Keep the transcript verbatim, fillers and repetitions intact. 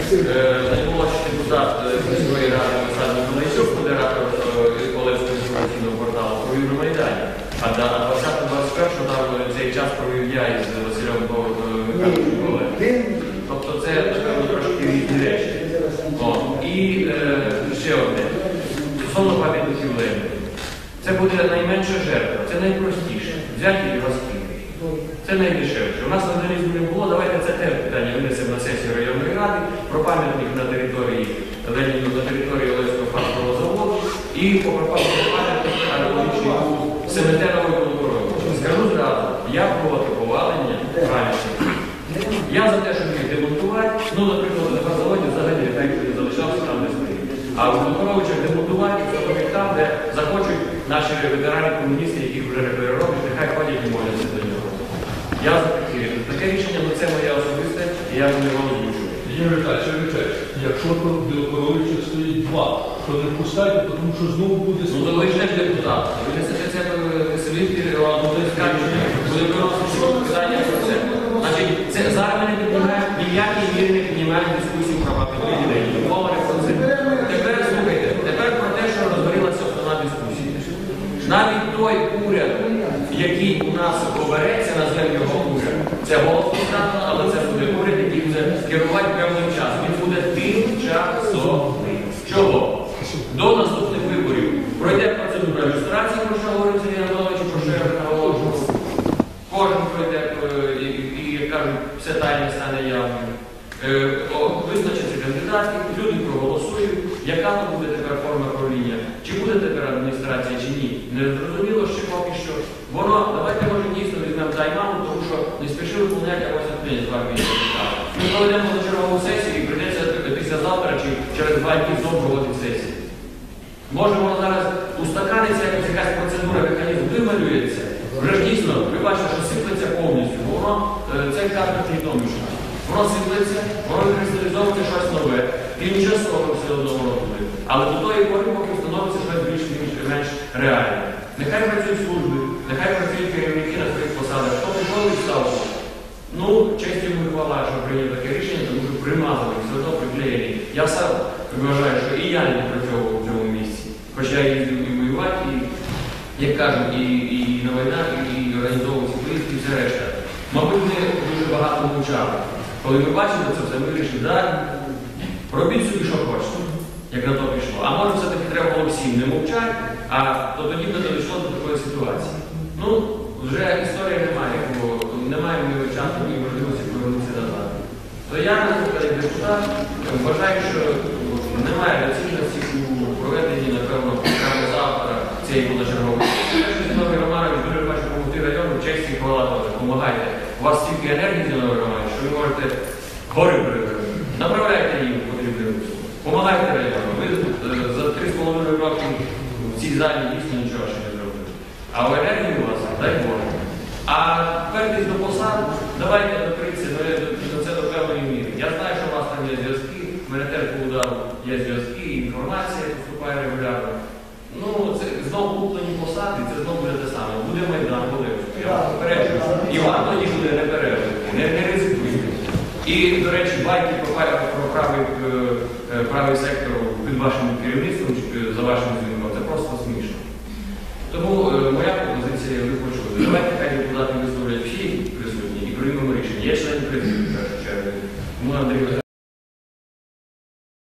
Наймолодший депутат міської ради Олександр Миколайчук, модератор Олевського інформаційного порталу, провів на Майдані. А двадцятого двадцять першого там цей час провів я із Василем Миколаєвим. Тобто це, напевно, трошки різні речі. І ще одне. Стосовно пам'ятників Леніна. Це буде найменша жертва, це найпростіше. Взяти і розкинути. Це найдешевше. У нас вандалізму не було, давайте це теж питання винесемо на сесію районної ради про пам'ятник на території Леніну, на території Олевського фарбового заводу і по пам'ятник археологічний Семетерової Колокоровича. Скажу зразу, я проти повалення пам'ятників. Я за те, щоб їх демонтувати, ну, наприклад, на фарбовому взагалі так залишався там, де стоїть. А в Колокоровичах демонтувати встановити там, де захочуть наші ветерани-комуністи, яких вже не перероблять, нехай ходять і моляться до нього. Я за таке. Таке рішення, ну це моє особисте, і я не вам озвучу. Юрій Віталійович, якщо до Колокоровича стоїть два, то не пускайте, тому що знову буде... Ну то ви ж не депутат. Ви несете це селити, ну то скажуть, буде виносити питання про це. Значить, це зараз ми не піднімаємо, ніякі міри не піднімаємо дискусію про пам'ятники Леніна. Мова не про це. Тепер слухайте, тепер про те, що розгорілася основна дискусія. Навіть той уряд, який у нас обереться, назвемо його уряд, це голосно сказано, але це буде уряд, який буде керувати певним часом. Він буде тимчасовий. Чого? До наступних виборів пройде процедура люстрації, про що говорить Сергій Анатолійович, про що я вже наголошував. Кожен пройде, і, і, як кажуть, все тайне стане явним. Визначаться кандидатів, люди проголосують, яка то буде тепер форма правління, чи буде тепер адміністрація, чи ні. Не зрозуміло ще поки що. Воно, давайте, може, дійсно візьмемо тайм-аут, тому що не спішили виконувати якось відповідь з вами. Ми проведемо на чергову сесію і прийдеться післязавтра чи через два дні знову проводити сесію. Може, воно зараз устаканиться, якась якась процедура, механізм вималюється. Вже ж дійсно, ви бачите, що сиплеться повністю, бо воно, це карта притомішна. Воно сиплеться, воно викристалізовується щось нове, тимчасово все одно воно буде. Але до тої пори, поки встановиться щось більш-менш реальне. Нехай працюють служби, нехай працюють керівники на своїх посадах. Хто пішов і став? Ну, честь йому і хвала, що прийняв таке рішення, тому що примазали, все одно приклеєні. Я сам вважаю, що і я не працював у цьому місці. Хоча я їздив і воювати, і, як кажуть, і, і на війнах, і організовував поїздки, і все решта. Мабуть, ми дуже багато мовчали. Коли ми бачили це все, ми вирішили, да, робіть собі, що хочете, як на то пішло. А може все-таки треба було всім не мовчати, а то тоді не дійшло до такої ситуації. Ну, вже історія немає, бо немає ми часу і можливості повернутися назад. То я, наприклад, як депутат, вважаю, що немає доцільності у проведенні, напевно, прямо завтра цієї позачергової. Зіновій Романович дуже бачу допомогти району, честь і хвала теж, допомагайте. У вас стільки енергії, Зіновій Романович, що ви можете гори перевернути. Направляйте їм потрібне русло. Помагайте району. Ви за три з половиною роки в цій залі дійсно нічого ще не зробили. А в енергії у вас, дай Боже. А вертись до посад, давайте допритися до це до певної міри. Я знаю, що у вас там є зв'язки, в мене теж по удару є зв'язки, інформація поступає регулярно. Ну, це знову куплені посади, це знову буде те саме. Буде Майдан, буде. Я вас попереджую. І вам тоді буде не пережити, не, не ризикуйте. І, до речі, байки про, про правий, правий сектор під вашим керівництвом, за вашим дзвінком, це просто смішно. Тому моя пропозиція, ви почули. Давайте хай депутати висловлять всі присутні і приймемо рішення. Є члени президії, в першу чергу. Тому Андрій